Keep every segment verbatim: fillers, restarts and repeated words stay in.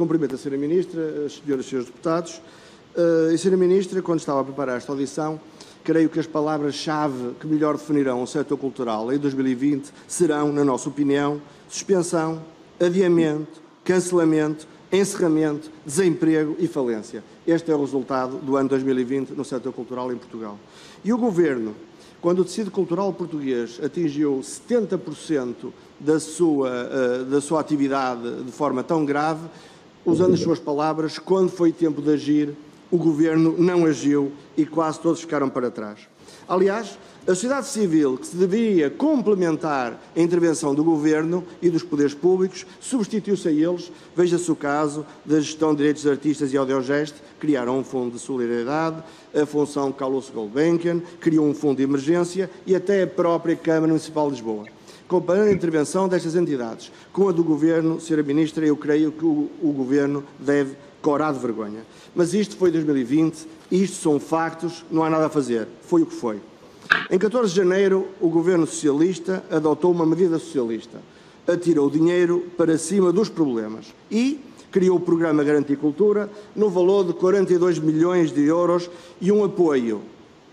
cumprimento a senhora Ministra, as senhoras e senhores deputados. Uh, e, senhora Ministra, quando estava a preparar esta audição, creio que as palavras-chave que melhor definirão o setor cultural em dois mil e vinte serão, na nossa opinião, suspensão, adiamento, cancelamento, encerramento, desemprego e falência. Este é o resultado do ano dois mil e vinte no setor cultural em Portugal. E o Governo, quando o tecido cultural português atingiu setenta por cento da sua, uh, da sua atividade de forma tão grave, usando as suas palavras, quando foi tempo de agir, o Governo não agiu e quase todos ficaram para trás. Aliás, a sociedade civil, que se deveria complementar a intervenção do Governo e dos poderes públicos, substituiu-se a eles. Veja-se o caso da gestão de direitos de artistas e audiogeste, criaram um fundo de solidariedade, a Fundação Carlos Gulbenkian criou um fundo de emergência e até a própria Câmara Municipal de Lisboa. Comparando a intervenção destas entidades com a do Governo, senhora Ministra, eu creio que o, o Governo deve corar de vergonha. Mas isto foi dois mil e vinte, isto são factos, não há nada a fazer. Foi o que foi. Em catorze de janeiro, o Governo Socialista adotou uma medida socialista. Atirou o dinheiro para cima dos problemas e criou o Programa Garantir Cultura no valor de quarenta e dois milhões de euros e um apoio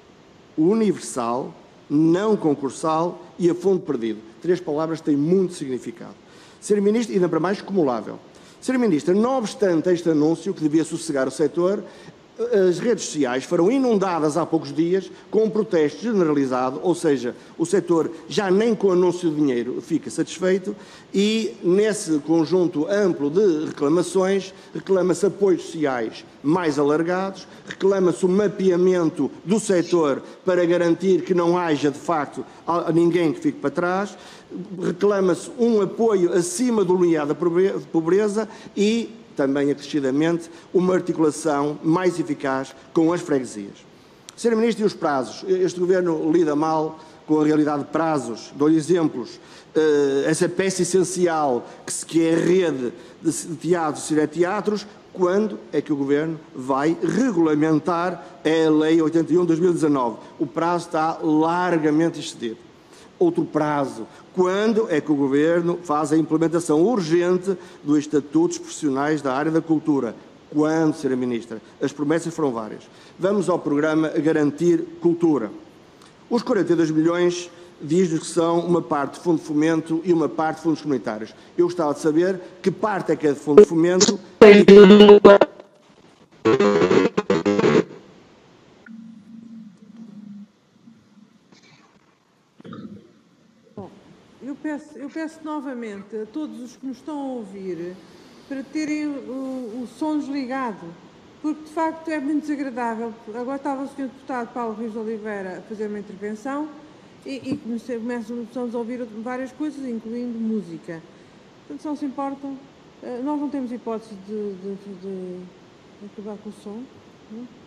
universal, não concursal e a fundo perdido. Três palavras têm muito significado. Senhora Ministra, ainda para mais cumulável. Senhora Ministra, não obstante este anúncio, que devia sossegar o setor, as redes sociais foram inundadas há poucos dias com um protesto generalizado, ou seja, o setor já nem com o anúncio de dinheiro fica satisfeito e, nesse conjunto amplo de reclamações, reclama-se apoios sociais mais alargados, reclama-se o mapeamento do setor para garantir que não haja, de facto, ninguém que fique para trás, reclama-se um apoio acima do limiar da pobreza e, também acrescidamente, uma articulação mais eficaz com as freguesias. senhora Ministra, e os prazos? Este Governo lida mal com a realidade de prazos. Dou-lhe exemplos. Essa peça essencial que é a rede de teatros e cineteatros, quando é que o Governo vai regulamentar a Lei oitenta e um de dois mil e dezanove? O prazo está largamente excedido. Outro prazo. Quando é que o Governo faz a implementação urgente do Estatuto dos Profissionais da área da cultura? Quando, senhora Ministra? As promessas foram várias. Vamos ao programa Garantir Cultura. Os quarenta e dois milhões diz-nos que são uma parte de fundo de fomento e uma parte de fundos comunitários. Eu gostava de saber que parte é que é de fundo de fomento. Eu peço, eu peço novamente a todos os que nos estão a ouvir para terem o, o som desligado, porque de facto é muito desagradável. Agora estava o senhor Deputado Paulo Rios de Oliveira a fazer uma intervenção e, e começamos a ouvir várias coisas, incluindo música. Portanto, se não se importam, nós não temos hipótese de, de, de, de acabar com o som. Não?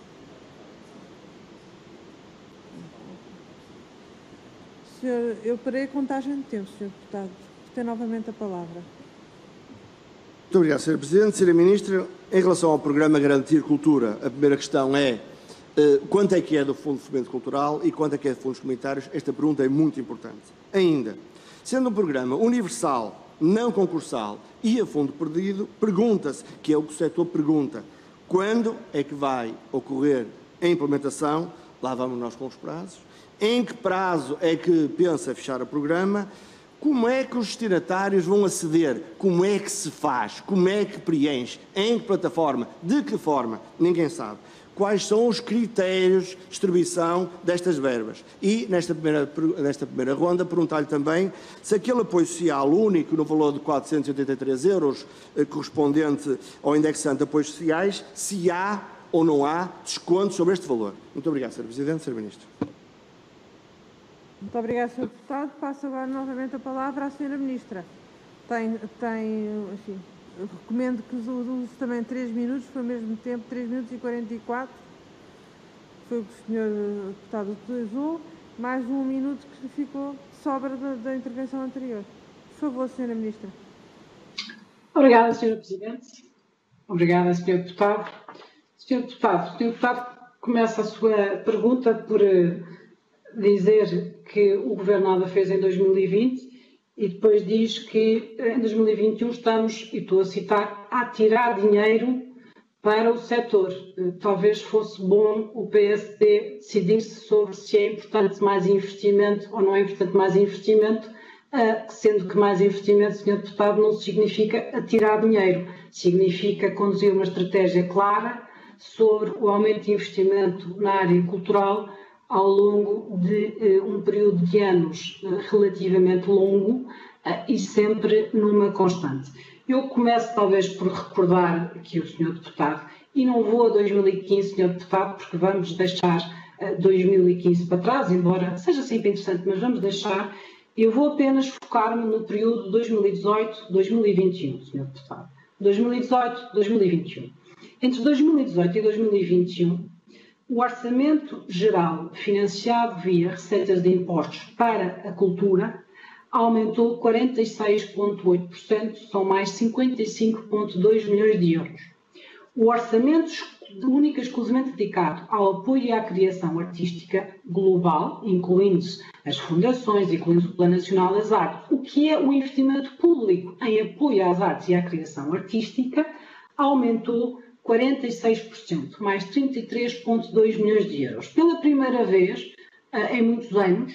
Senhor, eu parei a contagem de tempo, senhor Deputado. Tem novamente a palavra. Muito obrigado, senhora Presidente. senhora Ministra, em relação ao programa Garantir Cultura, a primeira questão é uh, quanto é que é do Fundo de Fomento Cultural e quanto é que é de fundos comunitários? Esta pergunta é muito importante. Ainda, sendo um programa universal, não concursal e a fundo perdido, pergunta-se, que é o que o setor pergunta, quando é que vai ocorrer a implementação? Lá vamos nós com os prazos. Em que prazo é que pensa fechar o programa? Como é que os destinatários vão aceder? Como é que se faz? Como é que preenche? Em que plataforma? De que forma? Ninguém sabe. Quais são os critérios de distribuição destas verbas? E, nesta primeira, nesta primeira ronda, perguntar-lhe também se aquele apoio social único no valor de quatrocentos e oitenta e três euros, eh, correspondente ao indexante de apoios sociais, se há ou não há desconto sobre este valor. Muito obrigado, senhor Presidente, senhor Ministro. Muito obrigada, senhor Deputado. Passo agora novamente a palavra à senhora Ministra. Tem, tem enfim, recomendo que use também três minutos, foi ao mesmo tempo três minutos e quarenta e quatro. Foi o que o senhor Deputado utilizou, mais um minuto que ficou sobra da, da intervenção anterior. Por favor, senhora Ministra. Obrigada, senhora Presidente. Obrigada, senhor Deputado. senhor Deputado, o senhor Deputado começa a sua pergunta por dizer que o Governo nada fez em dois mil e vinte e depois diz que em dois mil e vinte e um estamos, e estou a citar, a tirar dinheiro para o setor. Talvez fosse bom o P S D decidir-se sobre se é importante mais investimento ou não é importante mais investimento, sendo que mais investimento, senhor Deputado, não significa atirar dinheiro, significa conduzir uma estratégia clara sobre o aumento de investimento na área cultural ao longo de uh, um período de anos uh, relativamente longo uh, e sempre numa constante. Eu começo talvez por recordar aqui o senhor Deputado, e não vou a dois mil e quinze, senhor Deputado, porque vamos deixar uh, dois mil e quinze para trás, embora seja sempre interessante, mas vamos deixar. Eu vou apenas focar-me no período dois mil e dezoito a dois mil e vinte e um, senhor Deputado. dois mil e dezoito a dois mil e vinte e um. Entre dois mil e dezoito e dois mil e vinte e um, o Orçamento Geral financiado via receitas de impostos para a cultura aumentou quarenta e seis vírgula oito por cento, são mais cinquenta e cinco vírgula dois milhões de euros. O orçamento único e exclusivamente dedicado ao apoio e à criação artística global, incluindo-se as fundações, incluindo o Plano Nacional das Artes, o que é o investimento público em apoio às artes e à criação artística, aumentou quarenta e seis por cento, mais trinta e três vírgula dois milhões de euros. Pela primeira vez, em muitos anos,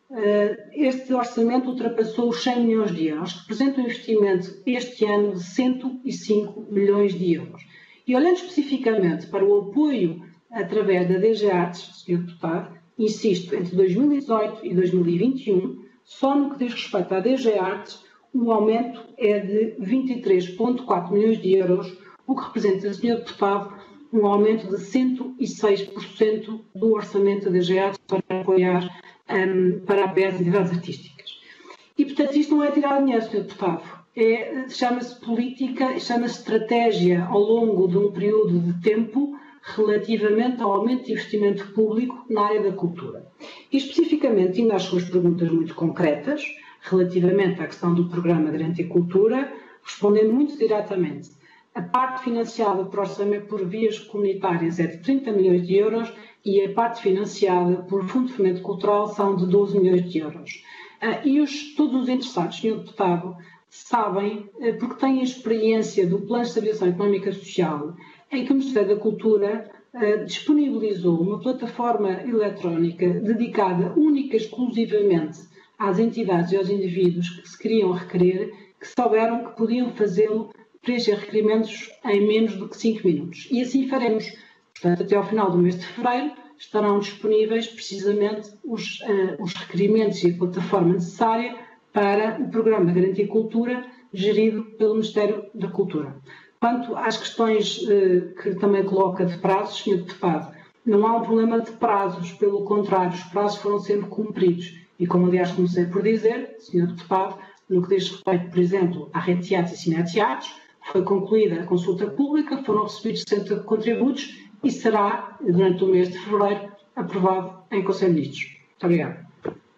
este orçamento ultrapassou os cem milhões de euros, que representa um investimento este ano de cento e cinco milhões de euros. E olhando especificamente para o apoio através da D G Artes, senhor Deputado, insisto, entre dois mil e dezoito e dois mil e vinte e um, só no que diz respeito à D G Artes, o aumento é de vinte e três vírgula quatro milhões de euros, o que representa, senhor Deputado, um aumento de cento e seis por cento do orçamento da D G Artes para apoiar, um, para apoiar as entidades artísticas. E, portanto, isto não é tirar dinheiro, senhor Deputado. É, chama-se política, chama-se estratégia ao longo de um período de tempo relativamente ao aumento de investimento público na área da cultura. E, especificamente, indo às suas perguntas muito concretas, relativamente à questão do Programa Garantia Cultura, respondendo muito diretamente. A parte financiada por orçamento por vias comunitárias é de trinta milhões de euros e a parte financiada por Fundo de Fomento Cultural são de doze milhões de euros. Uh, e os, todos os interessados, senhor Deputado, sabem, uh, porque têm a experiência do Plano de Estabilização Económica e Social, em que o Ministério da Cultura uh, disponibilizou uma plataforma eletrónica dedicada única e exclusivamente às entidades e aos indivíduos que se queriam requerer, que souberam que podiam fazê-lo preencher requerimentos em menos do que cinco minutos. E assim faremos. Portanto, até ao final do mês de fevereiro estarão disponíveis precisamente os, uh, os requerimentos e a plataforma necessária para o Programa Garantia Cultura, gerido pelo Ministério da Cultura. Quanto às questões uh, que também coloca de prazos, senhor Deputado, não há um problema de prazos, pelo contrário, os prazos foram sempre cumpridos. E como, aliás, comecei por dizer, senhor Deputado, no que diz respeito, por exemplo, à Rede Teatros e Cineteatros, foi concluída a consulta pública, foram recebidos sessenta contributos e será, durante o mês de fevereiro, aprovado em Conselho de Ministros. Muito obrigada.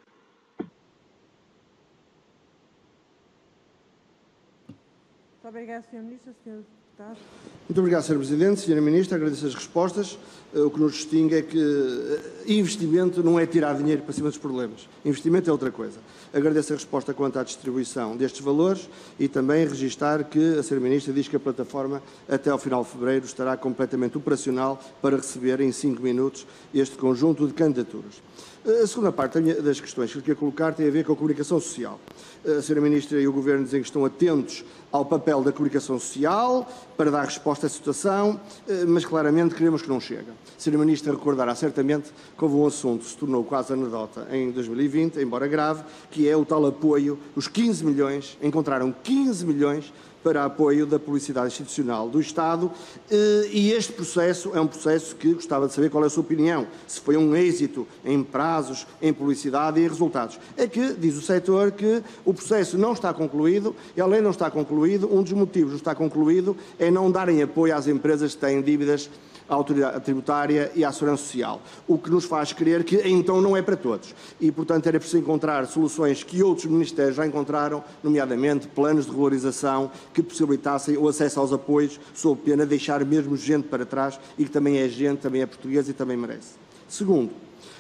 Muito obrigada, senhor Ministro. senhor Deputado. Muito obrigado, senhor Presidente. senhora Ministra, agradeço as respostas. O que nos distingue é que investimento não é tirar dinheiro para cima dos problemas. Investimento é outra coisa. Agradeço a resposta quanto à distribuição destes valores e também registar que a senhora Ministra diz que a plataforma até ao final de fevereiro estará completamente operacional para receber em cinco minutos este conjunto de candidaturas. A segunda parte das questões que eu queria colocar tem a ver com a comunicação social. A senhora Ministra e o Governo dizem que estão atentos ao papel da comunicação social para dar resposta à situação, mas claramente queremos que não chega. A senhora Ministra recordará certamente que houve um assunto que se tornou quase anedota em dois mil e vinte, embora grave, que é o tal apoio, os quinze milhões, encontraram quinze milhões para apoio da publicidade institucional do Estado, e este processo é um processo que gostava de saber qual é a sua opinião, se foi um êxito em prazos, em publicidade e em resultados. É que diz o setor que o processo não está concluído e, além de não estar concluído, um dos motivos de não estar concluído é não darem apoio às empresas que têm dívidas à autoridade tributária e à segurança social, o que nos faz crer que então não é para todos. E, portanto, era preciso encontrar soluções que outros ministérios já encontraram, nomeadamente planos de regularização que possibilitassem o acesso aos apoios, sob pena de deixar mesmo gente para trás e que também é gente, também é portuguesa e também merece. Segundo,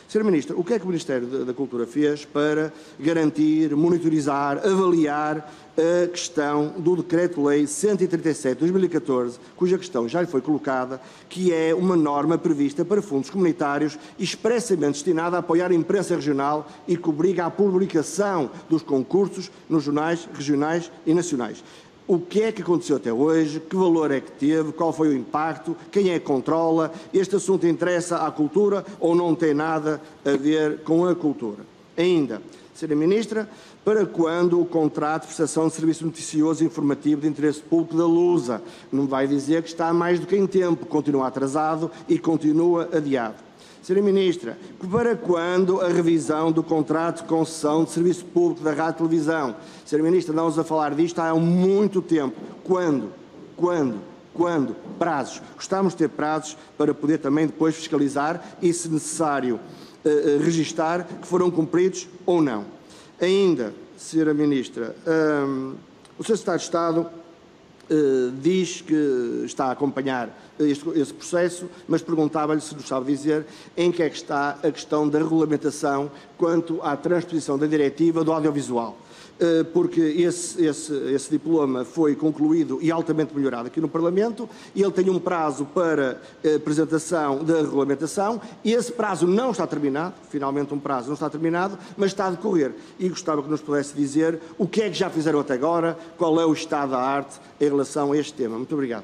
senhora Ministra, o que é que o Ministério da Cultura fez para garantir, monitorizar, avaliar a questão do Decreto-Lei cento e trinta e sete de dois mil e catorze, cuja questão já lhe foi colocada, que é uma norma prevista para fundos comunitários expressamente destinada a apoiar a imprensa regional e que obriga à publicação dos concursos nos jornais regionais e nacionais? O que é que aconteceu até hoje? Que valor é que teve? Qual foi o impacto? Quem é que controla? Este assunto interessa à cultura ou não tem nada a ver com a cultura? Ainda, senhora Ministra, para quando o contrato de prestação de serviço noticioso e informativo de interesse público da Lusa? Não vai dizer que está mais do que em tempo, continua atrasado e continua adiado. senhora Ministra, para quando a revisão do contrato de concessão de serviço público da Rádio e Televisão? senhora Ministra, andamos a falar disto há muito tempo. Quando? Quando? Quando? Prazos. Gostamos de ter prazos para poder também depois fiscalizar e, se necessário, eh, registar que foram cumpridos ou não. Ainda, senhora Ministra, um, o senhor Secretário de Estado uh, diz que está a acompanhar este, esse processo, mas perguntava-lhe se nos sabe dizer em que é que está a questão da regulamentação quanto à transposição da diretiva do audiovisual. Uh, porque esse, esse, esse diploma foi concluído e altamente melhorado aqui no Parlamento, e ele tem um prazo para uh, apresentação da regulamentação, e esse prazo não está terminado, finalmente um prazo não está terminado, mas está a decorrer. E gostava que nos pudesse dizer o que é que já fizeram até agora, qual é o estado da arte em relação a este tema. Muito obrigado.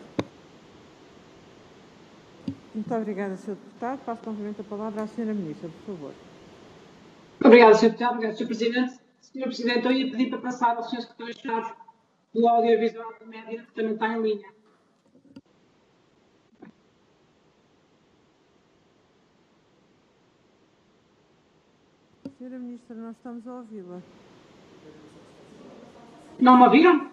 Muito obrigada, senhor Deputado. Passo novamente a palavra à senhora Ministra, por favor. Obrigada, senhor Deputado. Obrigado, senhor Presidente. senhor Presidente, eu ia pedir para passar ao senhor Secretário de Estado do Audiovisual e Média, que também está em linha. Senhora Ministra, nós estamos a ouvi-la. Não me ouviram?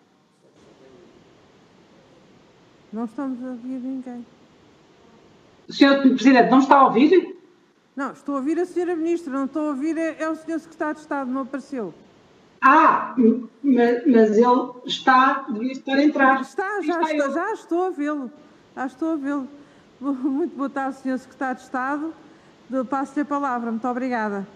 Não estamos a ouvir ninguém. senhor Presidente, não está a ouvir? Não, estou a ouvir a senhora Ministra, não estou a ouvir, é, é o senhor Secretário de Estado, não apareceu. Ah, mas, mas ele está, devia estar a entrar. Está, já, está está, já estou a vê-lo. Já estou a vê-lo. Muito boa tarde, senhor Secretário de Estado. Passo-lhe a palavra. Muito obrigada.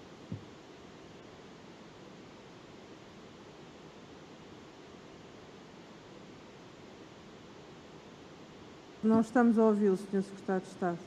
Não estamos a ouvi-lo, senhor Secretário de Estado.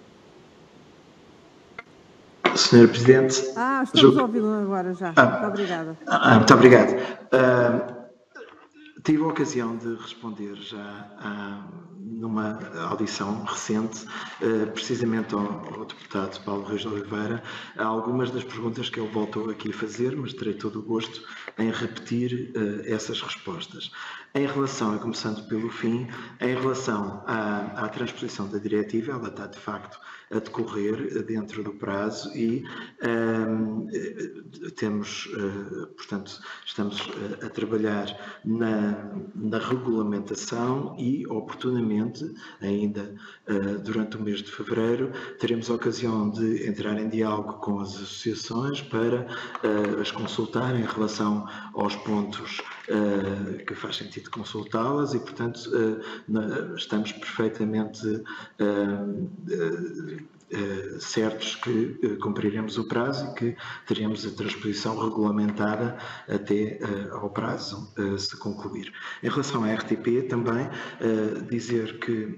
senhora Presidente. Ah, estamos a ouvi-lo agora já. Ah, muito obrigada. Ah, muito obrigado. Uh, tive a ocasião de responder já ah, numa audição recente, uh, precisamente ao, ao deputado Paulo Reis de Oliveira, a algumas das perguntas que ele voltou aqui a fazer, mas terei todo o gosto em repetir uh, essas respostas. Em relação, começando pelo fim, em relação à, à transposição da diretiva, ela está de facto a decorrer dentro do prazo e um, temos, uh, portanto, estamos uh, a trabalhar na, na regulamentação e, oportunamente, ainda uh, durante o mês de fevereiro, teremos a ocasião de entrar em diálogo com as associações para uh, as consultar em relação aos pontos uh, que faz sentido consultá-las e, portanto, uh, na, estamos perfeitamente uh, uh, Uh, certos que uh, cumpriremos o prazo e que teremos a transposição regulamentada até uh, ao prazo uh, se concluir. Em relação à R T P, também uh, dizer que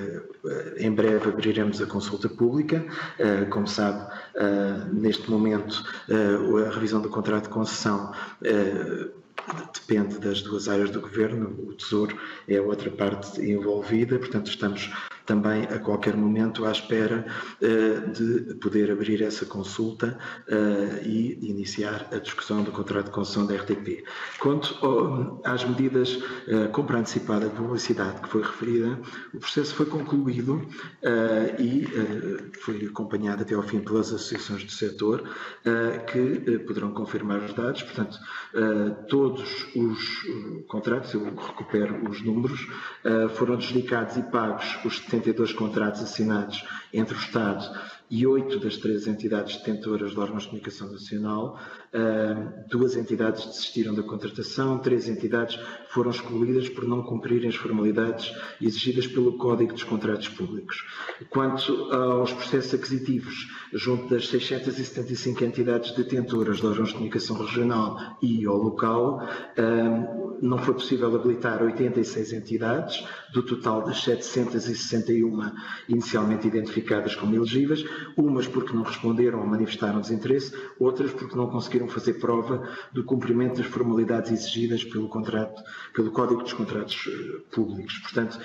uh, em breve abriremos a consulta pública. Uh, como sabe, uh, neste momento, uh, a revisão do contrato de concessão uh, depende das duas áreas do Governo, o Tesouro é a outra parte envolvida, portanto estamos também a qualquer momento à espera uh, de poder abrir essa consulta uh, e iniciar a discussão do contrato de concessão da R T P. Quanto ao, às medidas uh, compra antecipada de publicidade que foi referida, o processo foi concluído uh, e uh, foi acompanhado até ao fim pelas associações do setor uh, que uh, poderão confirmar os dados, portanto uh, todos os uh, contratos, eu recupero os números, uh, foram adjudicados e pagos os setenta e dois contratos assinados entre o Estado e oito das três entidades detentoras de órgãos de comunicação nacional, duas entidades desistiram da contratação, três entidades foram excluídas por não cumprirem as formalidades exigidas pelo Código dos Contratos Públicos. Quanto aos processos aquisitivos, junto das seiscentas e setenta e cinco entidades detentoras de órgãos de comunicação regional e ou local, não foi possível habilitar oitenta e seis entidades, do total das setecentas e sessenta e uma inicialmente identificadas como elegíveis, umas porque não responderam ou manifestaram desinteresse, outras porque não conseguiram fazer prova do cumprimento das formalidades exigidas pelo, contrato, pelo Código dos Contratos Públicos. Portanto,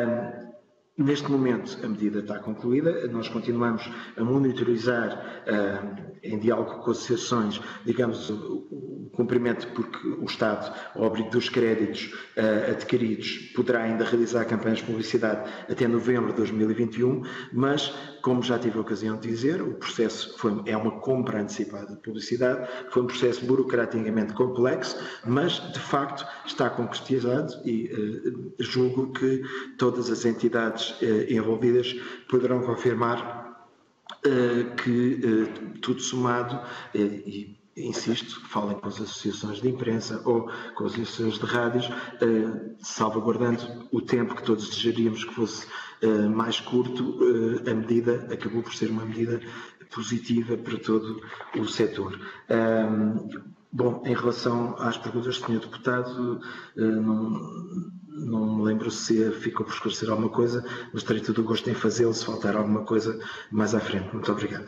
neste momento, a medida está concluída, nós continuamos a monitorizar, uh, em diálogo com associações, digamos, o, o cumprimento, porque o Estado, ao abrigo dos créditos uh, adquiridos, poderá ainda realizar campanhas de publicidade até novembro de dois mil e vinte e um, mas, como já tive a ocasião de dizer, o processo foi, é uma compra antecipada de publicidade, foi um processo burocraticamente complexo, mas, de facto, está concretizado e uh, julgo que todas as entidades envolvidas poderão confirmar uh, que uh, tudo somado, uh, e insisto, falem com as associações de imprensa ou com as associações de rádios, uh, salvaguardando o tempo que todos desejaríamos que fosse uh, mais curto, uh, a medida acabou por ser uma medida positiva para todo o setor. Um, bom, em relação às perguntas do senhor Deputado, uh, não... Não me lembro se ficou por esclarecer alguma coisa, mas terei todo o gosto em fazê-lo se faltar alguma coisa mais à frente. Muito obrigado.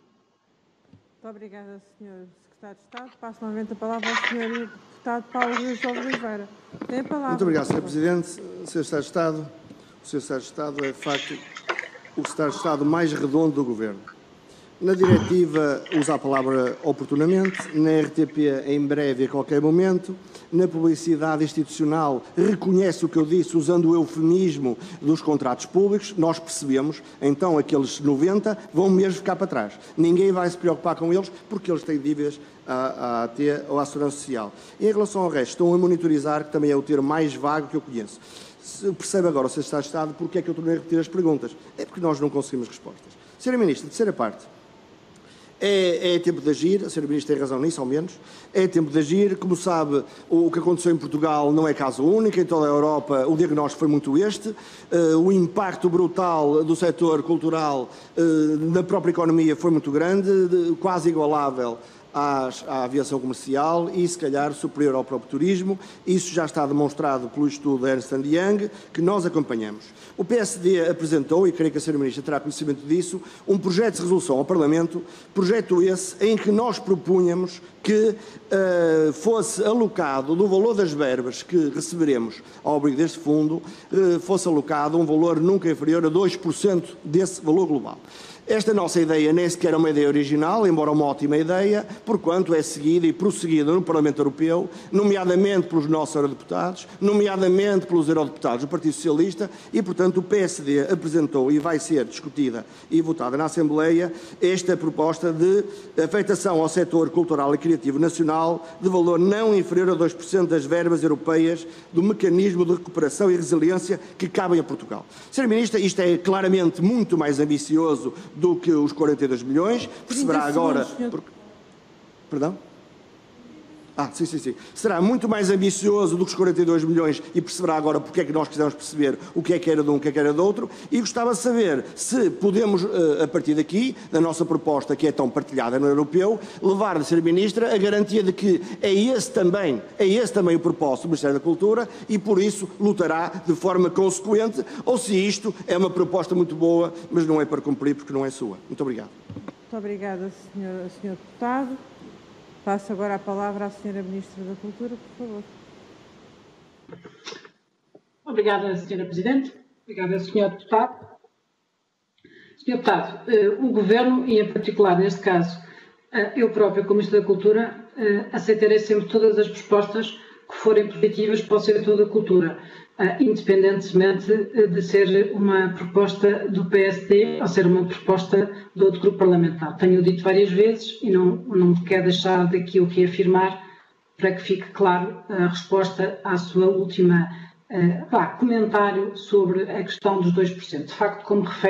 Muito obrigada, senhor Secretário de Estado. Passo novamente a palavra ao senhor Deputado Paulo Rios de Oliveira. Tem a palavra. Muito obrigado, senhor Presidente. senhor Secretário de Estado, o senhor Secretário de Estado é, de facto, o Secretário de Estado mais redondo do Governo. Na diretiva usa a palavra oportunamente, na R T P em breve e a qualquer momento, na publicidade institucional reconhece o que eu disse usando o eufemismo dos contratos públicos, nós percebemos, então aqueles noventa vão mesmo ficar para trás. Ninguém vai se preocupar com eles porque eles têm dívidas à A T ou à Segurança Social. E em relação ao resto, estão a monitorizar, que também é o termo mais vago que eu conheço. Se percebe agora o Secretário de Estado porque é que eu tornei a repetir as perguntas. É porque nós não conseguimos respostas. senhora Ministra, terceira parte. É, é tempo de agir, a senhora Ministra tem razão nisso, ao menos. É tempo de agir. Como sabe, o que aconteceu em Portugal não é caso único. Em toda a Europa o diagnóstico foi muito este. Uh, o impacto brutal do setor cultural uh, na própria economia foi muito grande, de, quase igualável Às, à aviação comercial e, se calhar, superior ao próprio turismo. Isso já está demonstrado pelo estudo da Ernst and Young, que nós acompanhamos. O P S D apresentou, e creio que a senhora Ministra terá conhecimento disso, um projeto de resolução ao Parlamento, projeto esse em que nós propunhamos que uh, fosse alocado, do valor das verbas que receberemos ao abrigo deste fundo, uh, fosse alocado um valor nunca inferior a dois por cento desse valor global. Esta nossa ideia nem sequer é uma ideia original, embora uma ótima ideia, porquanto é seguida e prosseguida no Parlamento Europeu, nomeadamente pelos nossos eurodeputados, nomeadamente pelos eurodeputados do Partido Socialista, e, portanto, o P S D apresentou e vai ser discutida e votada na Assembleia esta proposta de afetação ao setor cultural e criativo nacional de valor não inferior a dois por cento das verbas europeias do mecanismo de recuperação e resiliência que cabem a Portugal. senhora Ministra, isto é claramente muito mais ambicioso do que os quarenta e dois milhões, perceberá agora... Por... Perdão? Ah, sim, sim, sim. Será muito mais ambicioso do que os quarenta e dois milhões e perceberá agora porque é que nós quisemos perceber o que é que era de um, o que é que era do outro, e gostava de saber se podemos, a partir daqui, da nossa proposta que é tão partilhada no europeu, levar a senhora Ministra a garantia de que é esse também, é esse também o propósito do Ministério da Cultura e por isso lutará de forma consequente, ou se isto é uma proposta muito boa, mas não é para cumprir porque não é sua. Muito obrigado. Muito obrigada, senhor, senhor Deputado. Passo agora a palavra à senhora Ministra da Cultura, por favor. Obrigada, senhora Presidente. Obrigada, senhor Deputado. senhor Deputado, o Governo, e em particular, neste caso, eu próprio, como Ministro da Cultura, aceitarei sempre todas as propostas que forem positivas para o setor da cultura, independentemente de ser uma proposta do P S D ou ser uma proposta de outro grupo parlamentar. Tenho dito várias vezes e não, não quero deixar daqui o que afirmar para que fique claro a resposta à sua última uh, pá, comentário sobre a questão dos dois por cento. De facto, como refere,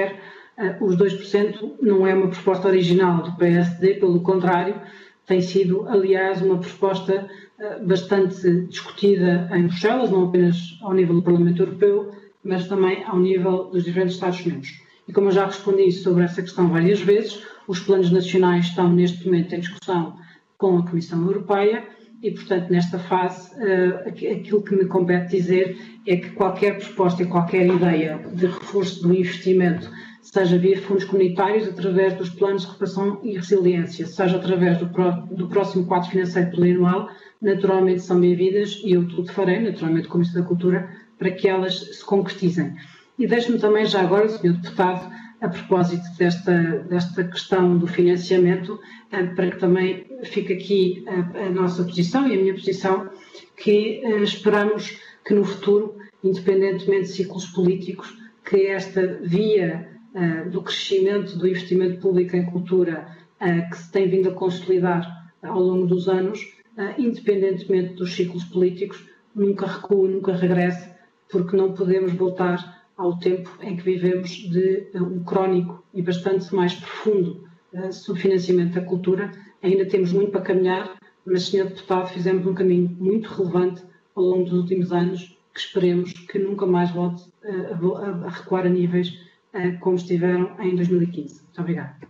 Os dois por cento não é uma proposta original do P S D, pelo contrário, tem sido, aliás, uma proposta bastante discutida em Bruxelas, não apenas ao nível do Parlamento Europeu, mas também ao nível dos diferentes Estados-membros. E como eu já respondi sobre essa questão várias vezes, os planos nacionais estão neste momento em discussão com a Comissão Europeia e, portanto, nesta fase, aquilo que me compete dizer é que qualquer proposta e qualquer ideia de reforço do investimento, seja via fundos comunitários, através dos planos de recuperação e resiliência, seja através do, pró do próximo quadro financeiro plurianual, naturalmente são bem-vindas e eu tudo farei, naturalmente como Ministro da Cultura, para que elas se concretizem. E deixe-me também já agora, senhor Deputado, a propósito desta, desta questão do financiamento, para que também fique aqui a, a nossa posição e a minha posição, que eh, esperamos que no futuro, independentemente de ciclos políticos, que esta via uh, do crescimento do investimento público em cultura, uh, que se tem vindo a consolidar ao longo dos anos, uh, independentemente dos ciclos políticos, nunca recue, nunca regresse, porque não podemos voltar ao tempo em que vivemos de uh, um crónico e bastante mais profundo uh, subfinanciamento da cultura. Ainda temos muito para caminhar, mas, senhor Deputado, fizemos um caminho muito relevante ao longo dos últimos anos, que esperemos que nunca mais volte uh, a, a recuar a níveis uh, como estiveram em dois mil e quinze. Muito obrigada.